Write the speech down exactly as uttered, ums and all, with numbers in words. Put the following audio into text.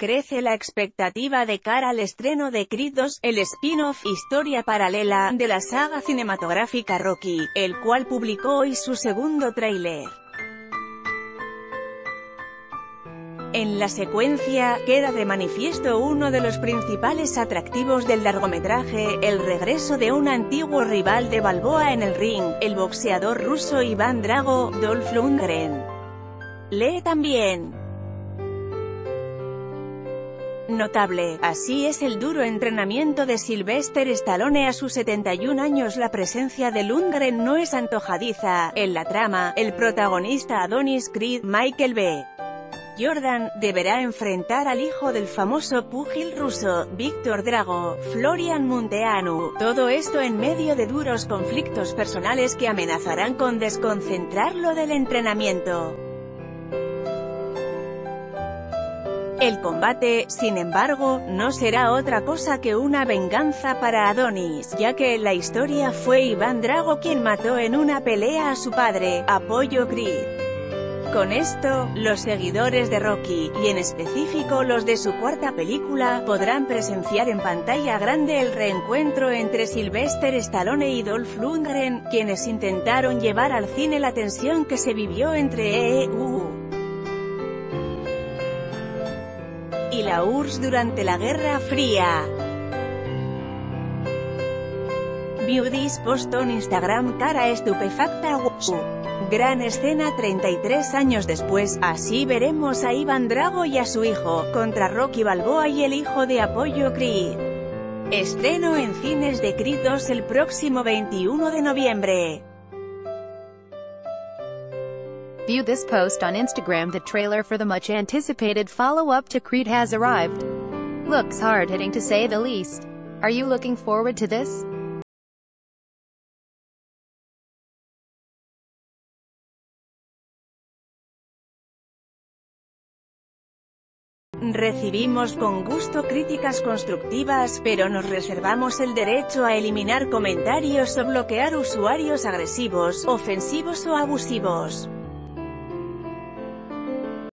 crece la expectativa de cara al estreno de Creed dos, el spin-off, historia paralela, de la saga cinematográfica Rocky, el cual publicó hoy su segundo tráiler. En la secuencia, queda de manifiesto uno de los principales atractivos del largometraje, el regreso de un antiguo rival de Balboa en el ring, el boxeador ruso Iván Drago, Dolph Lundgren. Lee también. Notable, así es el duro entrenamiento de Sylvester Stallone a sus setenta y un años. La presencia de Lundgren no es antojadiza. En la trama, el protagonista Adonis Creed, Michael B. Jordan, deberá enfrentar al hijo del famoso púgil ruso, Víctor Drago, Florian Munteanu, todo esto en medio de duros conflictos personales que amenazarán con desconcentrarlo del entrenamiento. El combate, sin embargo, no será otra cosa que una venganza para Adonis, ya que en la historia fue Iván Drago quien mató en una pelea a su padre, Apollo Creed. Con esto, los seguidores de Rocky, y en específico los de su cuarta película, podrán presenciar en pantalla grande el reencuentro entre Sylvester Stallone y Dolph Lundgren, quienes intentaron llevar al cine la tensión que se vivió entre E U y la U R S S durante la Guerra Fría. View this post on Instagram. Cara estupefacta. Wow. Gran escena treinta y tres años después, así veremos a Iván Drago y a su hijo, contra Rocky Balboa y el hijo de Apollo Creed. Estreno en cines de Creed dos el próximo veintiuno de noviembre. View this post on Instagram. The trailer for the much-anticipated follow-up to Creed has arrived. Looks hard-hitting to say the least. Are you looking forward to this? Recibimos con gusto críticas constructivas, pero nos reservamos el derecho a eliminar comentarios o bloquear usuarios agresivos, ofensivos o abusivos.